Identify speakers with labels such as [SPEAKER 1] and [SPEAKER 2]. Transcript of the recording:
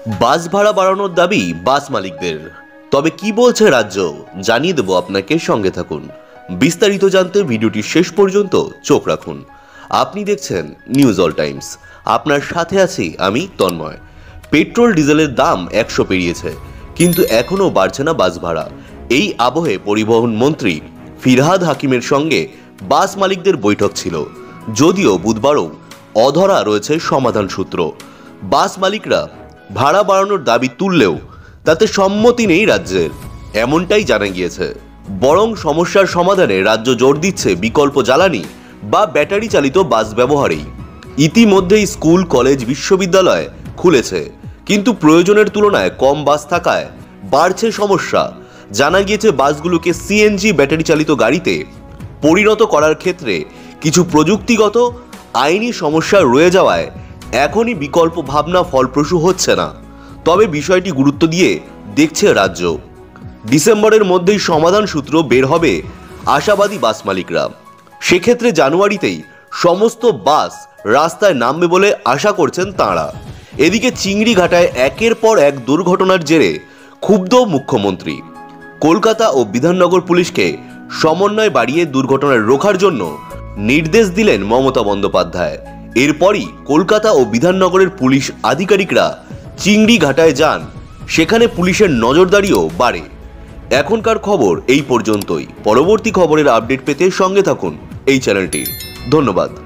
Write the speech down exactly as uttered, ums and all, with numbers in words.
[SPEAKER 1] বাস ভাড়া বাড়ানোর দাবি বাস মালিকদের। তবে কি বলছে রাজ্য জানিয়ে দেব আপনাকে, সঙ্গে থাকুন। বিস্তারিত জানতে ভিডিওটি শেষ পর্যন্ত চোখ রাখুন। আপনি দেখছেন নিউজ অল টাইমস, আপনার সাথে আছি আমি তন্ময়। পেট্রোল ডিজেলের দাম একশো পেরিয়েছে, কিন্তু এখনও বাড়ছে না বাস ভাড়া। এই আবহে পরিবহন মন্ত্রী ফিরহাদ হাকিমের সঙ্গে বাস মালিকদের বৈঠক ছিল, যদিও বুধবারও অধরা রয়েছে সমাধান সূত্র। বাস মালিকরা ভাড়া বাড়ানোর দাবি তুললেও তাতে সম্মতি নেই রাজ্যের, এমনটাই জানা গিয়েছে। বরং সমস্যার সমাধানে রাজ্য জোর দিচ্ছে বিকল্প জ্বালানি বা ব্যাটারি চালিত বাস ব্যবহারেই। ইতিমধ্যেই স্কুল, কলেজ, বিশ্ববিদ্যালয় খুলেছে, কিন্তু প্রয়োজনের তুলনায় কম বাস থাকায় বাড়ছে সমস্যা। জানা গিয়েছে বাসগুলোকে সিএনজি ব্যাটারি চালিত গাড়িতে পরিণত করার ক্ষেত্রে কিছু প্রযুক্তিগত আইনি সমস্যা রয়ে যাওয়ায় এখনই বিকল্প ভাবনা ফলপ্রসূ হচ্ছে না। তবে বিষয়টি গুরুত্ব দিয়ে দেখছে রাজ্য। ডিসেম্বরের মধ্যেই সমাধান সূত্র বের হবে আশাবাদী বাস মালিকরা। সেক্ষেত্রে জানুয়ারিতেই সমস্ত বাস রাস্তায় নামবে বলে আশা করছেন তাঁরা। এদিকে চিংড়িঘাটায় একের পর এক দুর্ঘটনার জেরে ক্ষুব্ধ মুখ্যমন্ত্রী। কলকাতা ও বিধাননগর পুলিশকে সমন্বয় বাড়িয়ে দুর্ঘটনা রোখার জন্য নির্দেশ দিলেন মমতা বন্দ্যোপাধ্যায়। এরপরই কলকাতা ও বিধাননগরের পুলিশ আধিকারিকরা চিংড়িঘাটায় যান, সেখানে পুলিশের নজরদারিও বাড়ে। এখনকার খবর এই পর্যন্তই। পরবর্তী খবরের আপডেট পেতে সঙ্গে থাকুন এই চ্যানেলটির। ধন্যবাদ।